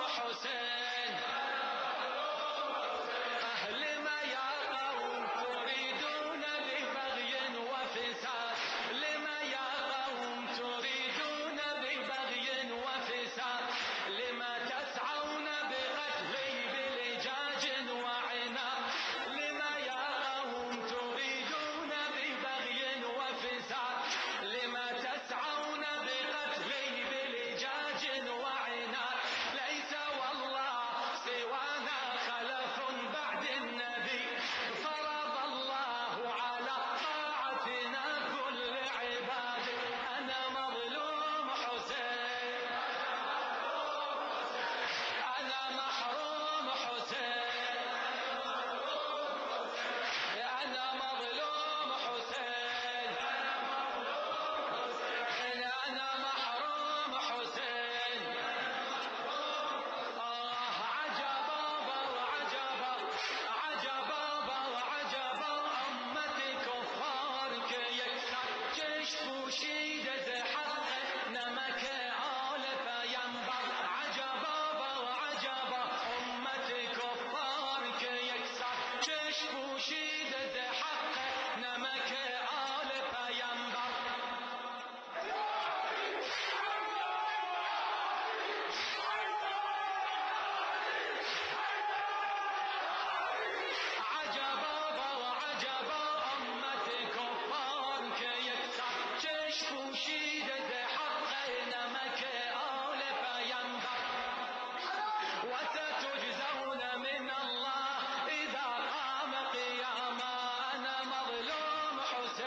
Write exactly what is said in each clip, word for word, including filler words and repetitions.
حسين أهل ما يا قوم تريدون ببغي وفساد لما يا قوم تريدون ببغي وفساد لما تسعون بقتلي بلجاج وعناد لما يا قوم تريدون ببغي وفساد لما تسعون بقتلي بلجاج وعناد ليس والله سوانا خلف بعد النبي فرض الله على طاعتنا كل عباده أنا مظلوم حسين أنا محروم حسين أنا مظلوم حسين أنا محروم حسين آه عجبا وعجبا عجبا وعجبا أمتي كفار كي يكسر كشف شيد زحق نمك آل فينبر عجبا وعجبا أمتي كفار كي يكسر كشف شيد زحق نمك آل فينبر عجبا وعجبا أمتي كفار كي يكسر كشف شيد زحق نمك آل فينبر وستجزون من الله إذا قام قياما أنا مظلوم حسين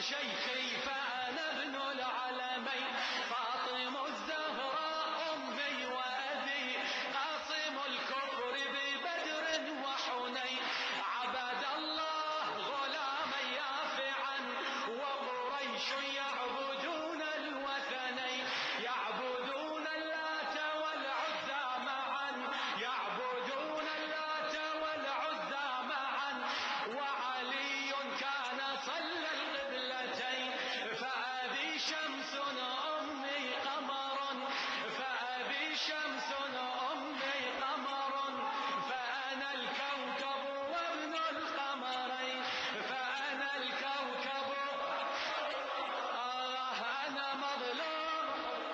شيخي فأنا ابن العالمين فاطم الزهراء أمي وأبي قاسم الكفر ببدر وحنين عبد الله غلاما يافعا وقريش يعبدون الوثنين يعبدون اللات والعزى معا يعبدون اللات والعزى معا وعلي كان صلى القبلتين فأبي شمس أمي قمر فأبي شمس أمي قمر فأنا الكوكب وابن القمرين فأنا الكوكب آه أنا مظلوم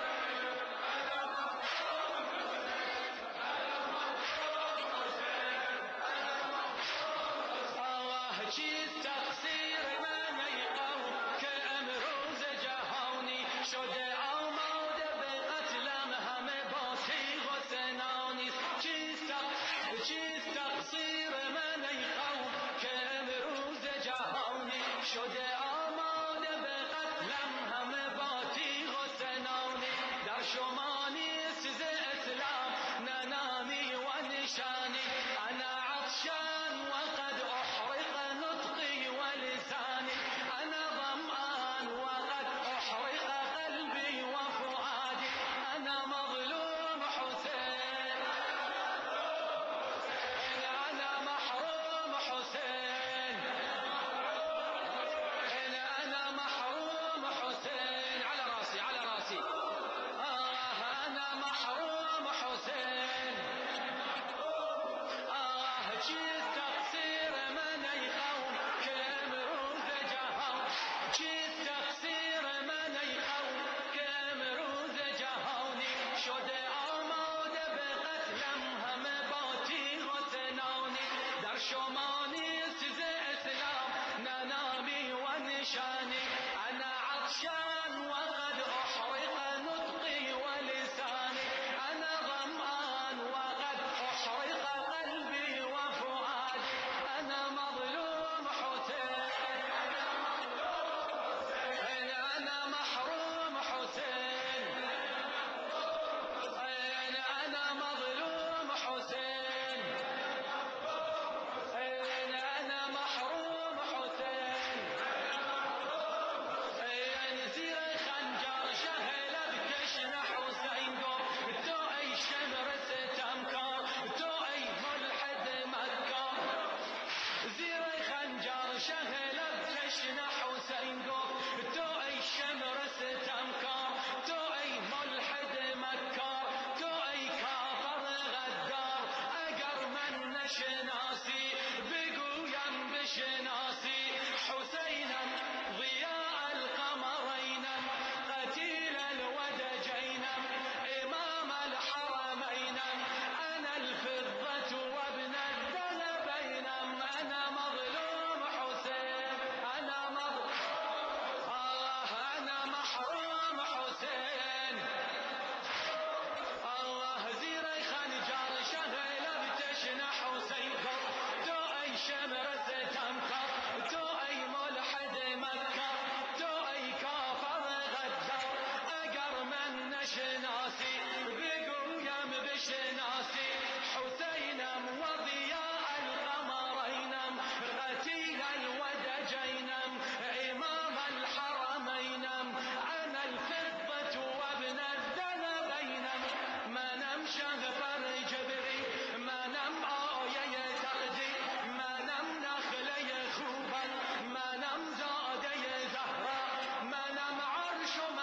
آه چیست تقصیر من ای قوم که امروز جهانی شده آماده به قتلم همه با تیغ و سنانی چیست چیست تقصیر من ای قوم که امروز جهانی شده آماده به قتلم همه با تیغ و سنانی در شما نیست ز اسلام نه نامی و نشانی انا عطشان وقد احرق نطقي ولساني انا ظمآن وقد احرق قلبي وفؤادي انا مظلوم حسين انا محروم حسين انا محروم حسين على راسي على راسي آه انا محروم حسين آه چیست تقصیر من ای قوم که امروز جهان چیست تقصیر من ای قوم که امروز جهانی شده آماده به قتلم همه با تیغ و سنانی در شما نیست ز اسلام نه نامی و نشانی انا عطشان وقد احرق نطقي ولساني انا ظمآن وقد احرق قلبي وفؤادي انا مظلوم حسين انا محروم حسين انا مظلوم حسين انا محروم حسين زیر خنجر شهل بکشن حسین گفت تو ای شمر ستمکار تو ای ملحد مکار زیر خنجر شهل بکشن حسین گفت تو ای شمر ستمکار تو ای ملحد مکار تو ای کافر غدار اگر من نشناسی بگویم بشناسی حسینم ضیاء القمرینم قتیل الودجینم امام الحرمینم انا الفضة وابن الذهبینم انا مظلوم حسین انا مظلوم آه انا محروم حسین الله زیر خنجر شهل بتشن حسین گفت تو ای شمر ستمکار تو ای ملحد مکار تو ای کافر غدار اگر من نشناسی بگویم بشناسی حسینم و ضیاء القمرینم قتیل الودجینم امام الحرمینم انا الفضة وابن الذهبینم منم شهپر جبری منم آیه تقدیر منم نخله خوبم منم زاده زهرا منم عرش و